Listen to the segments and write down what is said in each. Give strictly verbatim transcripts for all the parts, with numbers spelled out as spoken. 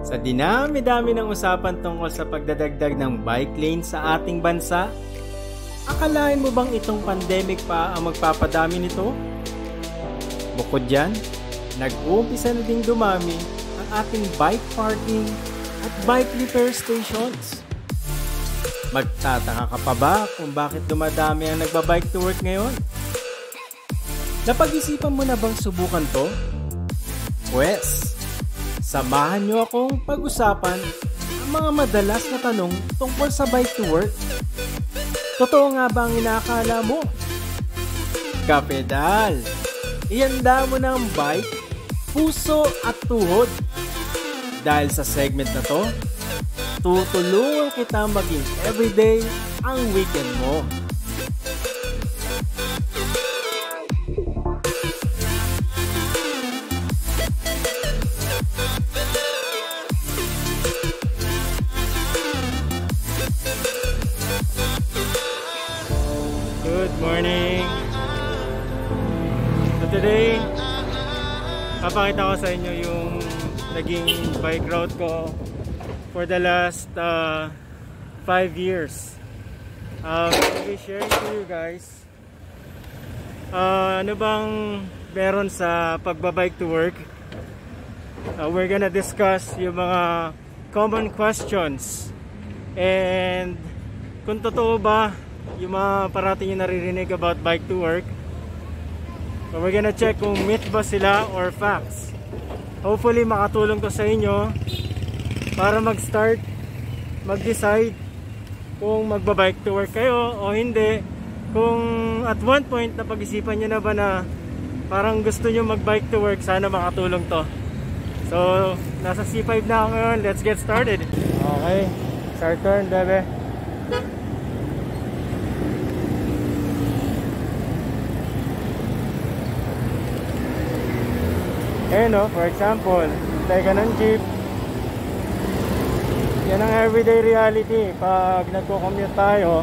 Sa dinami-dami ng usapan tungkol sa pagdadagdag ng bike lane sa ating bansa, akalain mo bang itong pandemic pa ang magpapadami nito? Bukod dyan, nag-uumpisa na ding dumami ang ating bike parking at bike repair stations. Magtataka ka pa ba kung bakit dumadami ang nagbabike to work ngayon? Napag-isipan mo na bang subukan to? Pwes, samahan nyo akong pag-usapan ang mga madalas na tanong tungkol sa bike to work. Totoo nga ba ang inaakala mo? Kapedal, ihanda mo na ang bike, puso at tuhod. Dahil sa segment na to, tutulungan kita maging everyday ang weekend mo. Good morning! So today, papakita ko sa inyo yung naging bike route ko for the last uh, five years. Um, I'll be sharing to you guys uh, ano bang meron sa pagbabike to work. Uh, we're gonna discuss yung mga common questions and kung totoo ba yung mga parating yung naririnig about bike to work. So we're gonna check kung myth ba sila or facts. Hopefully makatulong to sa inyo para mag-start, mag-decide kung magba-bike to work kayo o hindi. Kung at one point napag-isipan nyo na ba na parang gusto nyo mag-bike to work, sana makatulong to. So nasa C five na ako ngayon, let's get started. Okay, start turn, bebe. Eh no, for example, tayo ka ng jeep. Yan ang everyday reality pag nagko-commute tayo.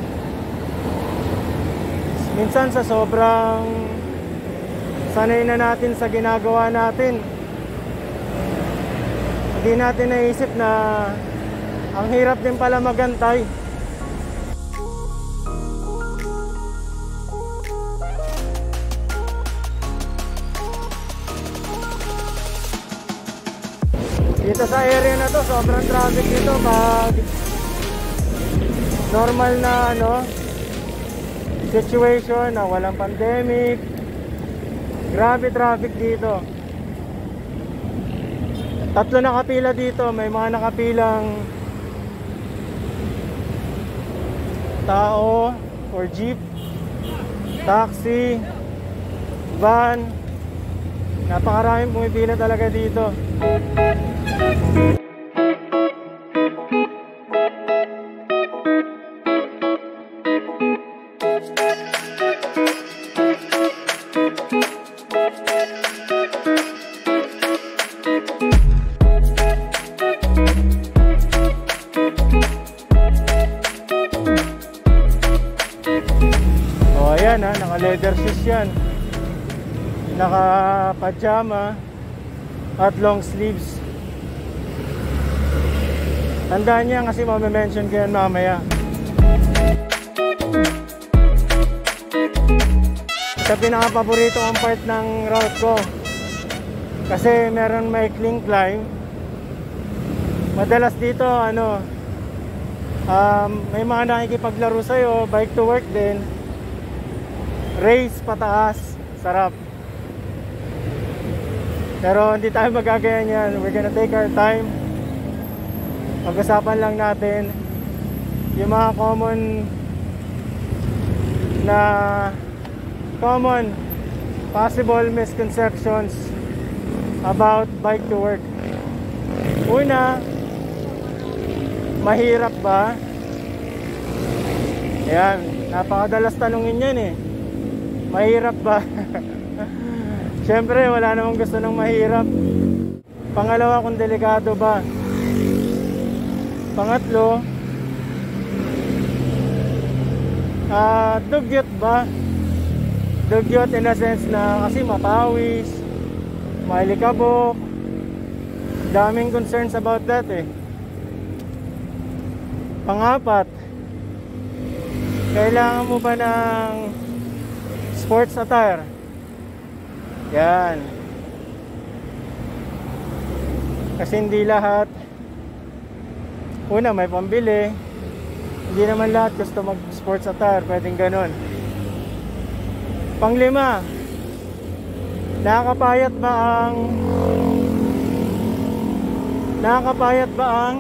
Minsan sa sobrang sanay na natin sa ginagawa natin, hindi natin naisip na ang hirap din pala magantay. Dito sa area na to, sobrang traffic dito pag normal na ano situation na walang pandemic. Grabe traffic dito. Tatlo nakapila dito, may mga nakapilang tao or jeep, taxi, van. Napakaraming pumipila talaga dito. Oh, ayan ha, naka leather shoes yan, naka pajama at long sleeves. Tandaan niya kasi mame-mention ko yan mamaya. Sa pinaka-paborito kong part ng route ko, kasi meron maikling climb. Madalas dito ano, um, may mga nakikipaglaro sa'yo, bike to work din. Race pataas, sarap. Pero hindi tayo magagaya niyan. We're gonna take our time. Pag-usapan lang natin yung mga common na common possible misconceptions about bike to work. Una, mahirap ba? Ayan, napakadalas tanungin yan eh. Mahirap ba? Siyempre, wala namang gusto ng mahirap. Pangalawa, kung delikado ba? Pangatlo, uh, dugyot ba? Dugyot in a sense na kasi mapawis, mailikabok, Daming concerns about that eh. Pangapat, kailangan mo ba ng sports attire? Yan. Kasi hindi lahat, una may pambili, hindi naman lahat gusto mag sports attire, pwedeng ganun. Panglima, nakakapayat ba ang nakakapayat ba ang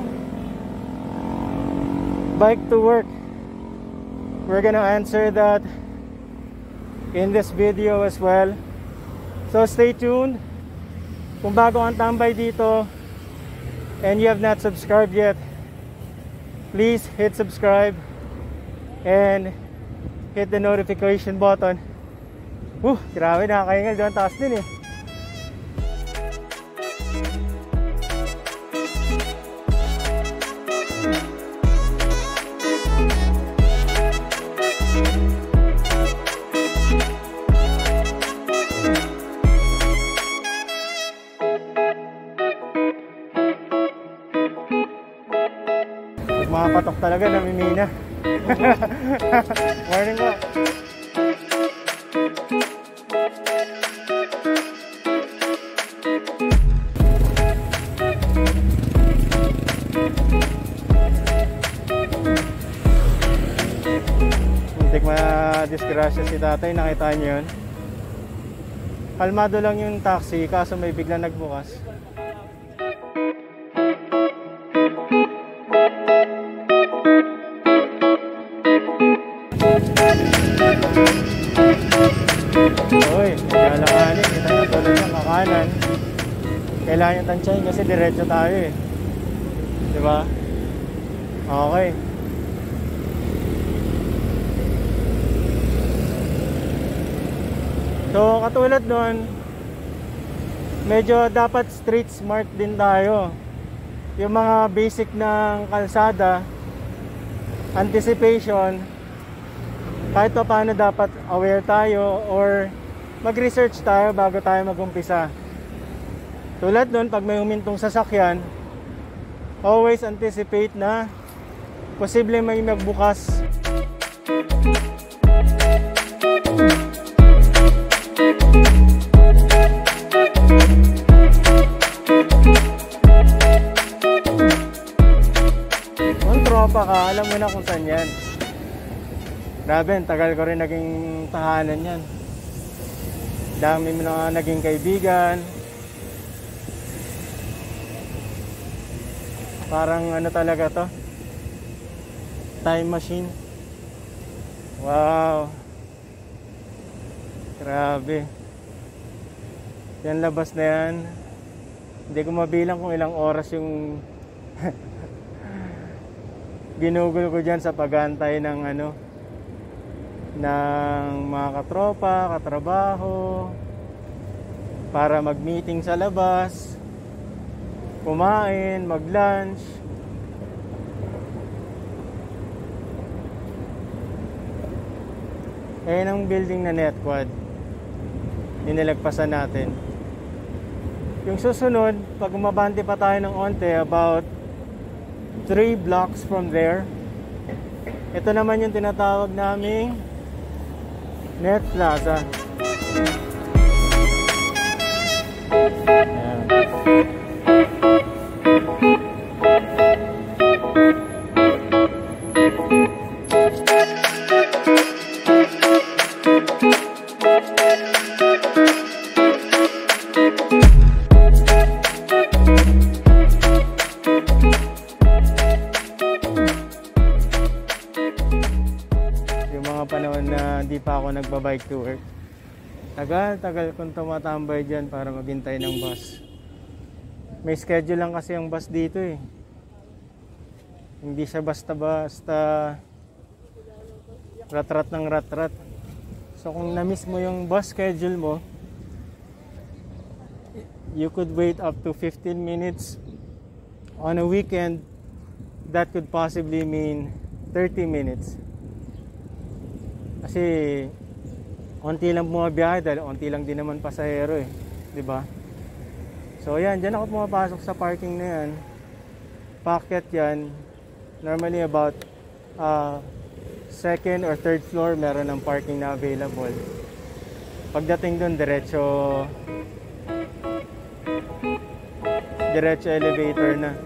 bike to work? We're gonna answer that in this video as well, so stay tuned. Kung bago ang tambay dito and you have not subscribed yet, please hit subscribe and hit the notification button. Uh, grabe, nakakaingal doon, taas din eh. Mga patok talaga, namimina. Morning po. Muntik ma-disgrasya si tatay, nakita niyo yun. Kalmado lang yung taxi, kaso may biglang nagbukas. Uy, kailanganin, kita nyo tuloy ng kakanan. Kailangan yung tansyahin kasi diretso tayo eh. Diba? Okay. So, katulad nun, medyo dapat street smart din tayo. Yung mga basic ng kalsada, anticipation, kahit pa paano dapat aware tayo or mag-research tayo bago tayo mag-umpisa. Tulad nun, pag may humintong sasakyan, always anticipate na posible may magbukas. Kung tropa ka, alam mo na kung saan yan. Grabe, tagal ko rin naging tahanan yan. Dami mo na naging kaibigan. Parang ano talaga to, time machine. Wow, grabe. Yan labas na yan. Hindi ko mabilang kung ilang oras yung ginugol ko dyan sa pag-aantay ng ano, ng mga katropa, katrabaho, para mag-meeting sa labas, kumain, mag-lunch. Ayan ang building na Netquad, ninilagpasan natin. Yung susunod, pag umabante pa tayo ng onte, about three blocks from there, ito naman yung tinatawag naming Net Plaza. Ayan. Panahon na hindi pa ako nagbabike to work, tagal-tagal kong tumatambay dyan para maghintay ng bus. May schedule lang kasi ang bus dito eh. Hindi siya basta-basta rat-rat ng rat-rat. So kung na-miss mo yung bus schedule mo, you could wait up to fifteen minutes. On a weekend, that could possibly mean thirty minutes. Kasi onti lang bumabiyahe dahil onti lang din naman pasahero eh, 'di ba? So yan, dyan ako pumapasok sa parking na yan. Paakyat yan. Normally about uh, second or third floor meron ng parking na available. Pagdating dun, diretso diretso elevator na.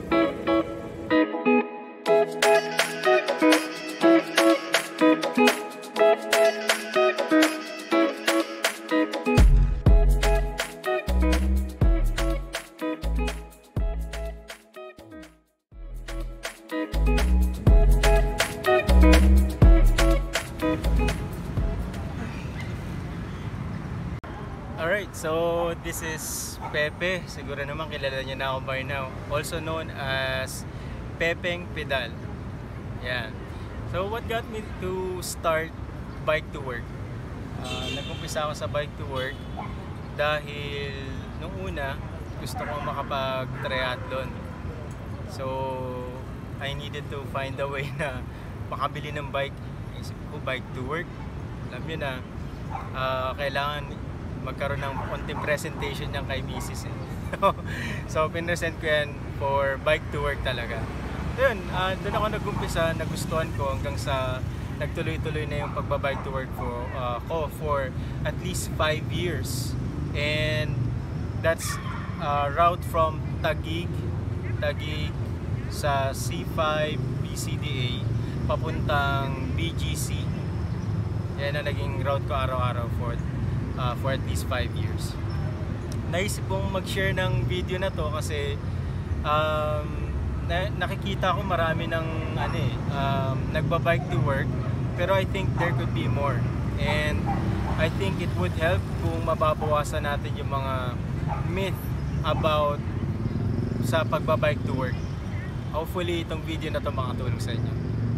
Alright, so this is Pepe. Siguro naman kilala niyo na ako by now. Also known as Pepeng Pedal. Yan. So what got me to start bike to work? Uh, Nag-umpisa ako sa bike to work dahil nung una gusto ko makapag-triathlon. So I needed to find a way na makabili ng bike. Isip ko bike to work. Alam niyo na, uh, kailangan magkaroon ng konting presentation niyang kay misis eh. So pinresent ko yan for bike to work talaga. Yun, uh, doon ako nag-umpisa, nagustuhan ko hanggang sa nagtuloy-tuloy na yung pagbabike to work for, uh, ko for at least five years. And that's uh, route from Taguig, Taguig sa C five B C D A papuntang B G C. Yan ang naging route ko araw-araw for Uh, for at least five years. Naisip kong mag-share ng video na to kasi um, na nakikita ko marami ng ano eh, um, nagba-bike to work, pero I think there could be more, and I think it would help kung mababawasan natin yung mga myth about sa pagba-bike to work. Hopefully itong video na to makatulong sa inyo.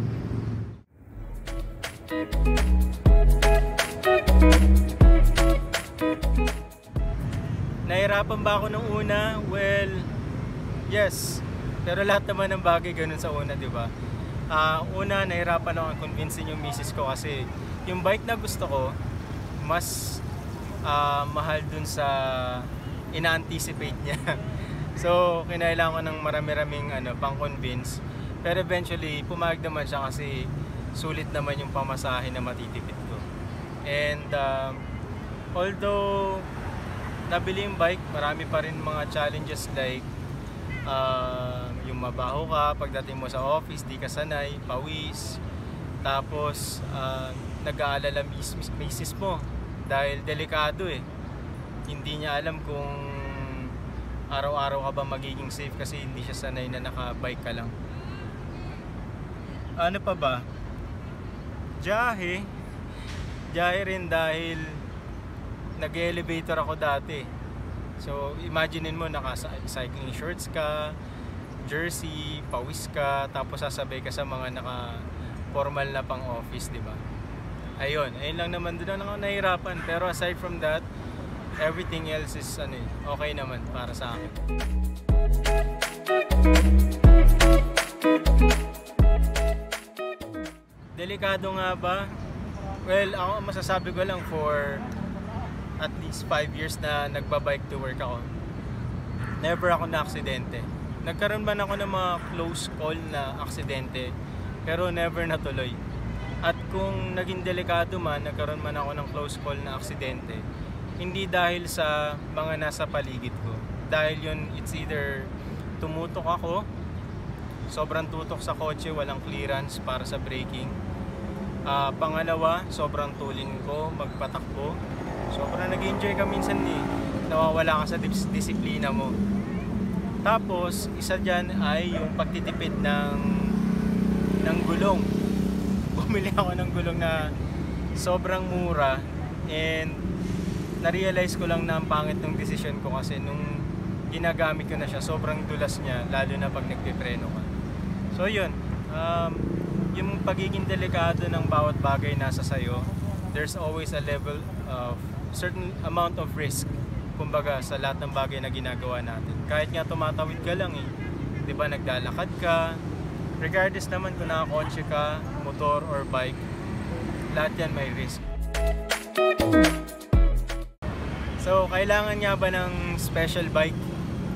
Nahirapan ba ako nung una? Well, yes. Pero lahat naman ng bagay ganun sa una, di ba? Uh, una, nahirapan ako convincing yung misis ko kasi yung bike na gusto ko, mas uh, mahal dun sa ina-anticipate niya. So, kinailangan ko ng marami-raming ano, pang-convince. Pero eventually, pumayag naman siya kasi sulit naman yung pamasahe na matitipid ko. And uh, although nabili yung bike, marami pa rin mga challenges like uh, yung mabaho ka pagdating mo sa office, di ka sanay, pawis, tapos uh, nag-aalala misis mo dahil delikado eh, hindi niya alam kung araw-araw ka ba magiging safe kasi hindi siya sanay na naka-bike ka lang. Ano pa ba? Jahe Jahe rin dahil nag-elevator ako dati. So, imaginein mo, naka-cycling shorts ka, jersey, pawis ka, tapos sasabay ka sa mga naka-formal na pang office, di ba? Ayun, ayun lang naman doon ako nahirapan. Pero aside from that, everything else is ano, okay naman para sa akin. Delikado nga ba? Well, ako masasabi ko lang for at least five years na nagba-bike to work ako, never ako na-aksidente. Nagkaroon man ako ng mga close call na aksidente, pero never natuloy. At kung naging delikado man, nagkaroon man ako ng close call na aksidente, hindi dahil sa mga nasa paligid ko. Dahil yun, it's either tumutok ako, sobrang tutok sa kotse, walang clearance para sa braking. Uh, pangalawa, sobrang tulin ko magpatakbo. Sobrang nag-enjoy ka minsan eh, nawawala ka sa dis disiplina mo. Tapos, isa dyan ay yung pagtitipid ng, ng gulong. Bumili ako ng gulong na sobrang mura, and na-realize ko lang na ang pangit ng decision ko kasi nung ginagamit ko na siya, sobrang dulas niya, lalo na pag nagpipreno ka. So yun, um, yung pagiging delikado ng bawat bagay nasa sayo, there's always a level of certain amount of risk, kumbaga, sa lahat ng bagay na ginagawa natin. Kahit nga tumatawid ka lang eh, di ba, naglalakad ka, regardless naman kung nakakotse ka, motor or bike, lahat yan may risk. So, kailangan nga ba ng special bike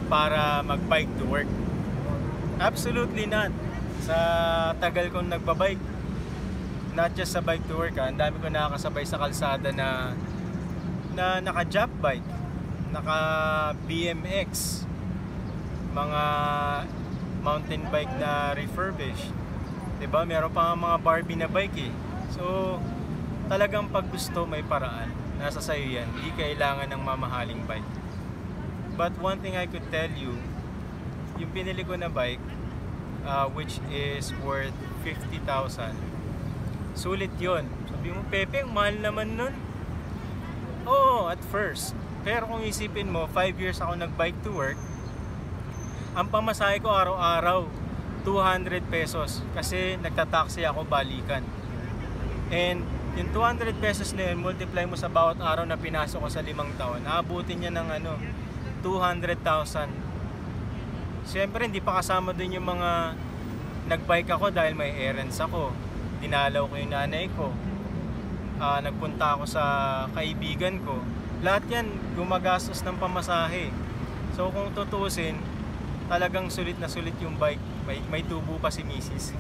para mag-bike to work. Absolutely not. Sa tagal kong nagbabike, not just sa bike to work, ha, ang dami ko nakakasabay sa kalsada na na naka-jump bike, naka B M X, mga mountain bike na refurbished. Diba? Meron pa mga Barbie na bike eh. So, talagang pag gusto may paraan. Nasa sayo yan. Hindi kailangan ng mamahaling bike. But one thing I could tell you, yung pinili ko na bike, uh, which is worth fifty thousand, sulit yun. Sabi mo, Pepe, ang mahal naman nun. Oo, at first. Pero kung isipin mo, five years ako nag-bike to work, ang pamasahe ko araw-araw, two hundred pesos. Kasi nagtataksi ako balikan. And yung two hundred pesos na yun, multiply mo sa bawat araw na pinasok ko sa limang taon, aabutin niya ng ano, two hundred thousand. Siyempre, hindi pa kasama dun yung mga nagbike ako dahil may errands ako. Dinalaw ko yung nanay ko. Uh, nagpunta ako sa kaibigan ko. Lahat yan gumagastos ng pamasahe. So kung tutusin, talagang sulit na sulit yung bike. May, may tubo pa si misis.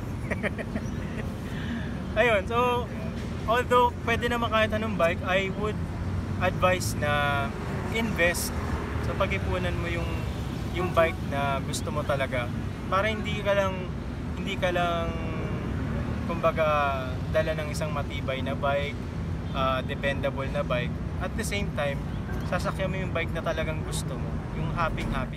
Ayun, so although pwede naman kahit anong bike, I would advise na invest sa pag-ipunan mo yung yung bike na gusto mo talaga, para hindi ka lang hindi ka lang kumbaga dala ng isang matibay na bike, uh, dependable na bike. At the same time, sasakyan mo yung bike na talagang gusto mo, yung happy-happy.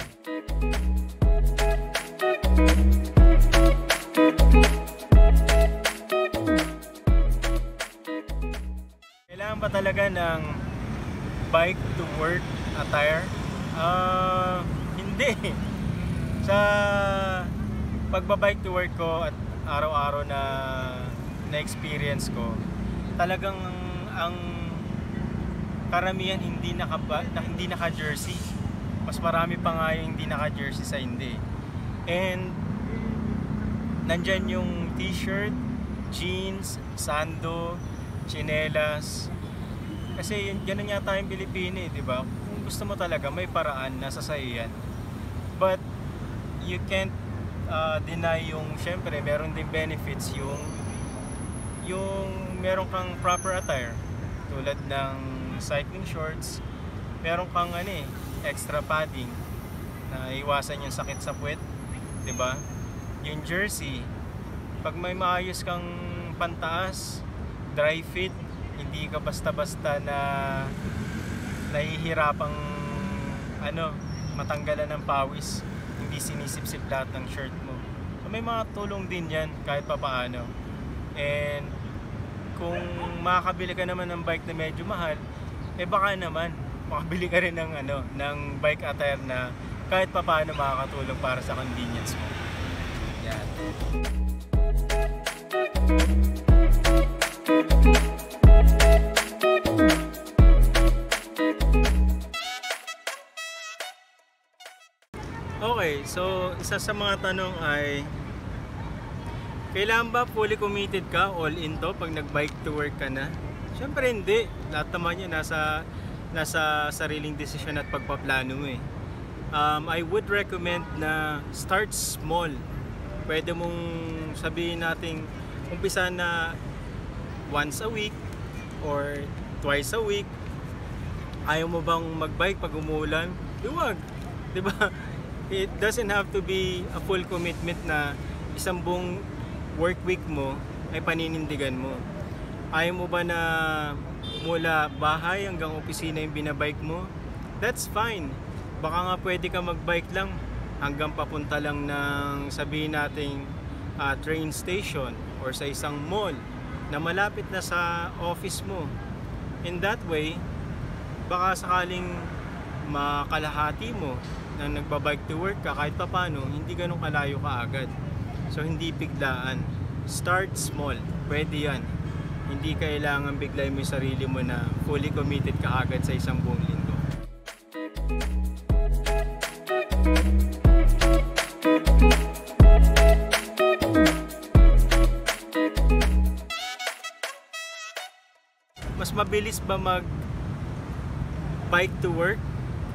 Kailangan ba talaga ng bike to work attire? Uh, hindi. Sa pagbabike to work ko at araw-araw na na-experience ko, talagang ang karamihan hindi naka na, hindi naka-jersey. Mas marami pa nga yung hindi naka-jersey sa hindi. And nandyan yung t-shirt, jeans, sando, tsinelas. Kasi yun, ganun nga tayong Pilipino eh, di ba? Kung gusto mo talaga, may paraan, nasa sayo yan. But you can't uh, deny yung, syempre, meron din benefits yung yung meron kang proper attire. Tulad ng cycling shorts, meron kang ano eh, extra padding na iwasan yung sakit sa puwet, 'di ba? Yung jersey, pag may maayos kang pantaas, dry fit, hindi ka basta-basta na nahihirapang ano, matanggalan ng pawis, hindi sinisip-sip lahat ng shirt mo. So may mga tulong din 'yan kahit papaano. And kung makakabili ka naman ng bike na medyo mahal, eh baka naman makabili ka rin ng ano, ng bike attire na kahit papaano makakatulong para sa convenience mo. Yan. Okay, so isa sa mga tanong ay, kailan ba fully committed ka, all in to, pag nag-bike to work ka na? Siyempre hindi. Lahat naman yan nasa, nasa sariling desisyon at pagpaplano mo eh. Um, I would recommend na start small. Pwede mong sabihin natin, umpisa na once a week or twice a week. Ayaw mo bang mag-bike pag umuulan? Huwag. Diba? It doesn't have to be a full commitment na isang buong work week mo ay paninindigan mo. Ayaw mo ba na mula bahay hanggang opisina yung binabike mo? That's fine. Baka nga pwede ka magbike lang hanggang papunta lang ng sabihin nating uh, train station or sa isang mall na malapit na sa office mo. In that way, baka sakaling makalahati mo na nagbabike to work ka, kahit papano hindi ganun kalayo ka agad. So hindi biglaan. Start small. Pwede yan. Hindi kailangan biglay mo yung sarili mo na fully committed ka agad sa isang buong linggo. Mas mabilis ba mag bike to work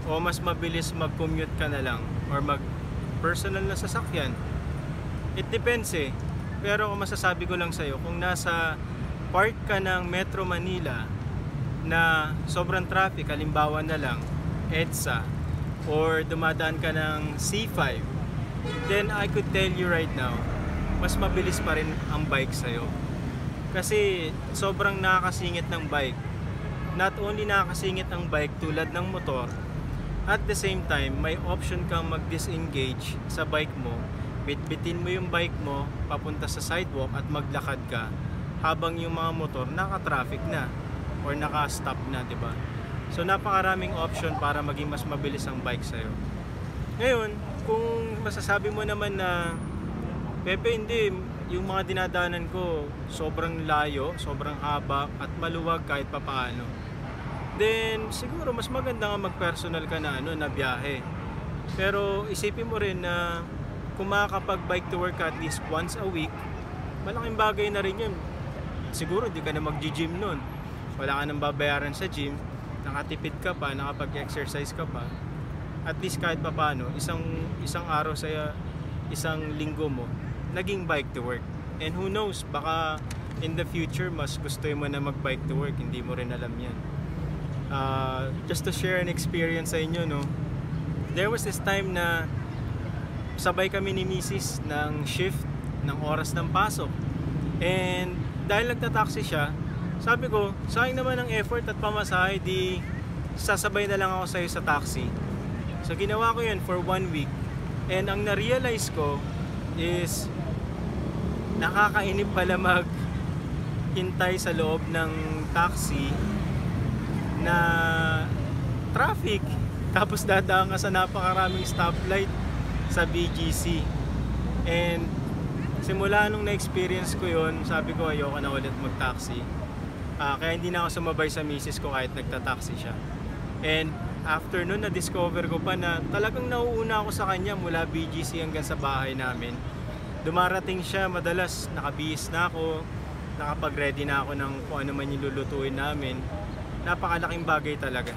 o mas mabilis mag-commute ka na lang or mag personal na sasakyan? It depends eh. Pero kung masasabi ko lang sa'yo, kung nasa part ka ng Metro Manila na sobrang traffic, halimbawa na lang EDSA, or dumadaan ka ng C five, then I could tell you right now, mas mabilis pa rin ang bike sa'yo. Kasi sobrang nakakasingit ng bike. Not only nakakasingit ang bike tulad ng motor, at the same time, may option kang mag-disengage sa bike mo. Bitbitin mo yung bike mo papunta sa sidewalk at maglakad ka habang yung mga motor naka-traffic na or naka-stop na, di ba? So napakaraming option para maging mas mabilis ang bike sa'yo. Ngayon, kung masasabi mo naman na Pepe, hindi, yung mga dinadaanan ko sobrang layo, sobrang haba at maluwag kahit papaano, then siguro mas maganda nga mag-personal ka na, ano, na biyahe. Pero isipin mo rin na kung makakapag-bike to work at least once a week, malaking bagay na rin yun. Siguro di ka na mag-gym nun, wala ka nang babayaran sa gym, nakatipid ka pa, nakapag-exercise ka pa. At least kahit papaano, isang, isang araw sa isang linggo mo naging bike to work. And who knows, baka in the future mas gusto mo na mag-bike to work, hindi mo rin alam yan. Uh, just to share an experience sa inyo, no, there was this time na sabay kami ni Missus ng shift ng oras ng pasok, and dahil nagtataxi siya, sabi ko, sayang naman ang effort at pamasahe, di sasabay na lang ako sa'yo sa taxi. So ginawa ko yun for one week, and ang na-realize ko is nakakainip pala mag hintay sa loob ng taxi na traffic, tapos dadaan ka sa napakaraming stoplight sa B G C. And simula nung na-experience ko yon, sabi ko ayoko na ulit mag-taxi. Uh, kaya hindi na ako sumabay sa misis ko kahit nagta-taxi siya. And after nun, na-discover ko pa na talagang nauuna ako sa kanya mula B G C hanggang sa bahay namin. Dumarating siya, madalas nakabihis na ako, nakapag-ready na ako ng kung ano man yung lulutuin namin. Napakalaking bagay talaga.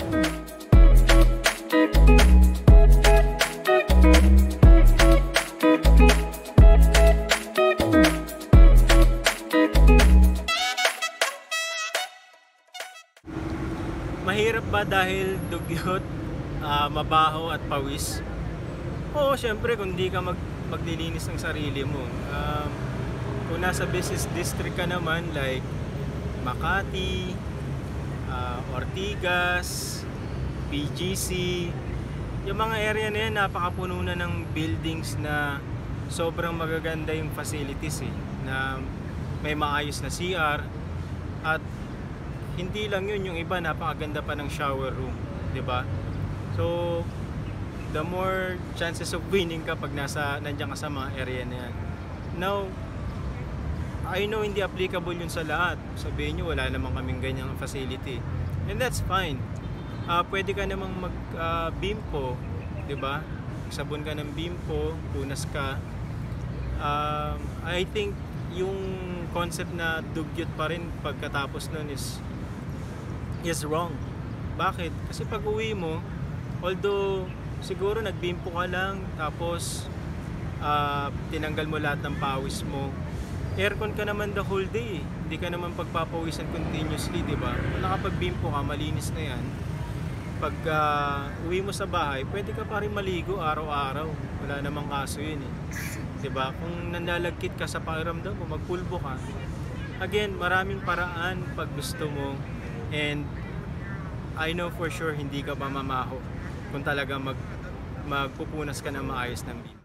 Mahirap ba dahil dugyot, uh, mabaho at pawis? Oo, syempre kung di ka mag maglilinis ng sarili mo. Um, kung nasa business district ka naman like Makati, uh, Ortigas, B G C, yung mga area na yan, napakapuno na ng buildings na sobrang magaganda yung facilities eh, na may maayos na C R, at hindi lang yun, yung iba napakaganda pa ng shower room, di ba? So the more chances of winning ka pag nasa nandiyan ka sa mga area na yan. Now, I know hindi applicable yun sa lahat. Sabihin nyo, wala namang kaming ganyang facility. And that's fine. Uh, pwede ka namang mag uh, bimpo, di ba? Sabon ka ng bimpo, punas ka. Uh, I think yung concept na dugyot pa rin pagkatapos nun is is wrong. Bakit? Kasi pag uwi mo, although siguro nagbimpo ka lang, tapos uh, tinanggal mo lahat ng pawis mo, aircon ka naman the whole day, hindi ka naman pagpapawisan continuously, di ba? Kung nakapagbimpo ka, malinis na yan. Pag uh, uwi mo sa bahay, pwede ka pa rin maligo araw-araw, wala namang kaso yun eh, di ba? Kung nanlalagkit ka sa pakiramdam mo, magpulbo ka. Again, maraming paraan pag gusto mo, and I know for sure hindi ka mamamaho kung talaga mag magpupunas ka ng maayos ng bimpo.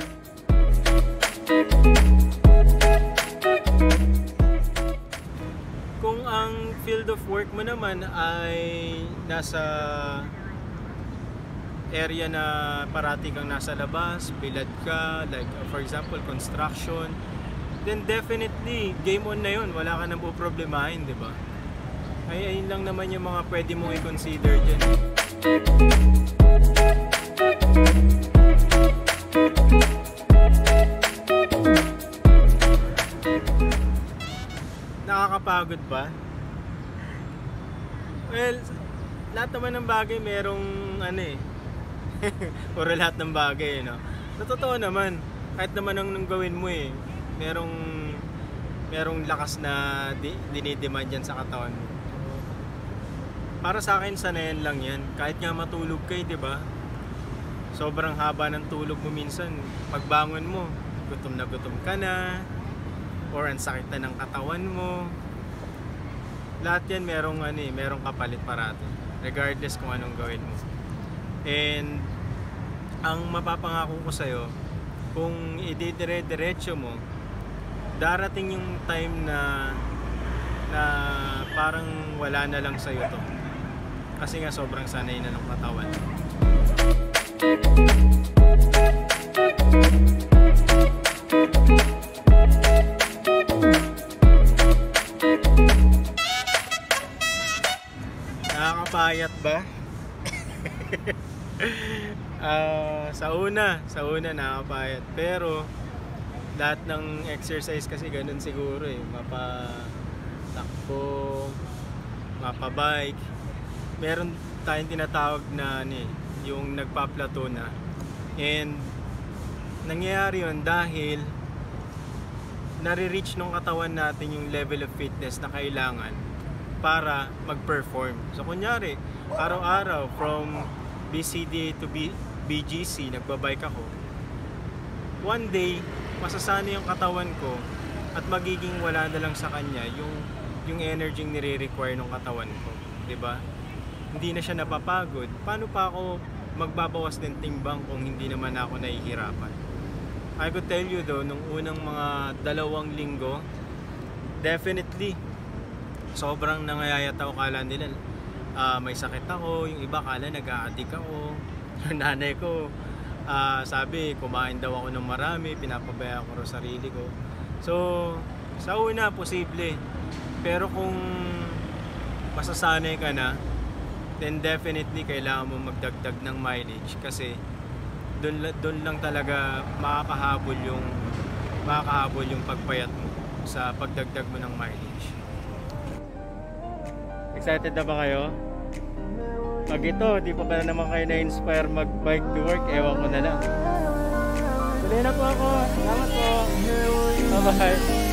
Kung ang field of work mo naman ay nasa area na parati kang nasa labas, bilad ka, like for example construction, then definitely game on na yun, wala ka nang poproblemahin, di ba? Ay ayun lang naman yung mga pwede mong i-consider dyan. Nakakapagod ba? Well, lahat naman ng bagay merong ano eh. Puro lahat ng bagay, no? Sa totoo naman, kahit naman ang nang gawin mo eh, merong merong lakas na di, dinidemand yan sa katawan mo. Para sa akin, sanayan lang yan. Kahit nga matulog kayo, di ba? Sobrang haba ng tulog mo minsan. Pagbangon mo, gutom na gutom ka na, or ang sakit na ng katawan mo. Lahat yan merong, ano, eh, merong kapalit parati. Regardless kung anong gawin mo. And ang mapapangako ko sa'yo, kung ididire-diretso mo, darating yung time na na parang wala na lang sa'yo to. Kasi nga sobrang sanay na ng katawan. Nakakapayat ba? uh, sa una, sa una nakakapayat. Pero lahat ng exercise kasi ganun siguro eh. Mapa-takbo, mapa-bike. Meron tayong tinatawag na ano, yung nagpa-plateau na. And nangyayari yun dahil nare-reach ng katawan natin yung level of fitness na kailangan para mag-perform. So kunyari, araw-araw from B C D A to B G C, nagbabike ako. One day, masasanay yung katawan ko at magiging wala na lang sa kanya yung yung energy yung nire-require ng katawan ko, 'di ba? Hindi na siya napapagod. Paano pa ako magbabawas ng timbang kung hindi naman ako nahihirapan? I could tell you though, nung unang mga dalawang linggo, definitely sobrang nangayayat ako. Kala nila uh, may sakit ako, yung iba kala nag-a-addict ako. Yung nanay ko uh, sabi kumain daw ako ng marami, pinapabaya ko rin sarili ko. So sa una posible, pero kung masasanay ka na, then definitely kailangan mo magdagdag ng mileage kasi doon doon lang talaga makakahabol yung makakahabol yung pagpayat mo sa pagdagdag mo ng mileage. Excited na ba kayo? Pag ito, di pa pala naman kayo na-inspire mag-bike to work, ewan ko na lang. Tuloy na po ako. Salamat po. Bye-bye.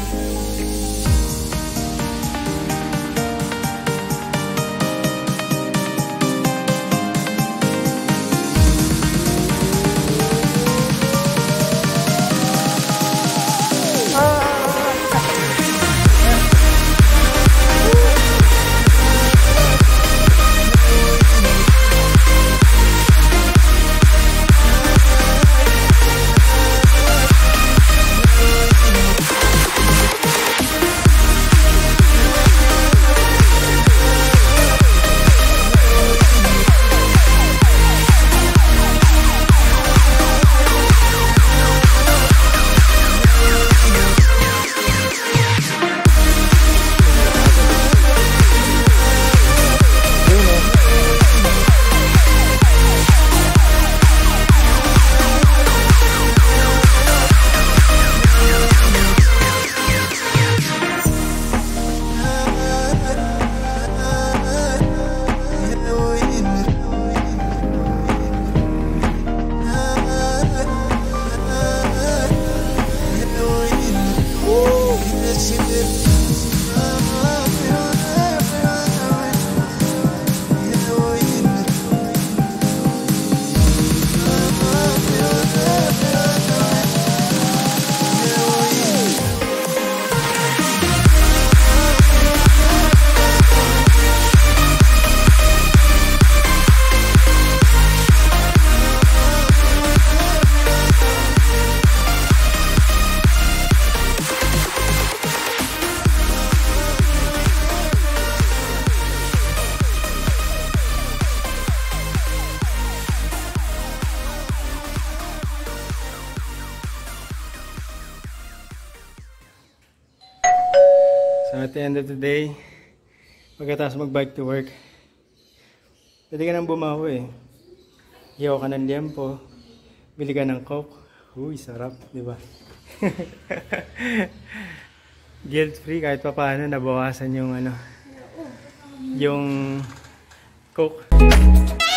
So at the end of the day, pagkatapos mag-bike to work, pwede ka nang bumawi eh. Hiyaw ka ng liempo, bili ka ng coke. Uy, sarap, di ba? Guilt free kahit pa paano nabawasan yung ano, yung coke.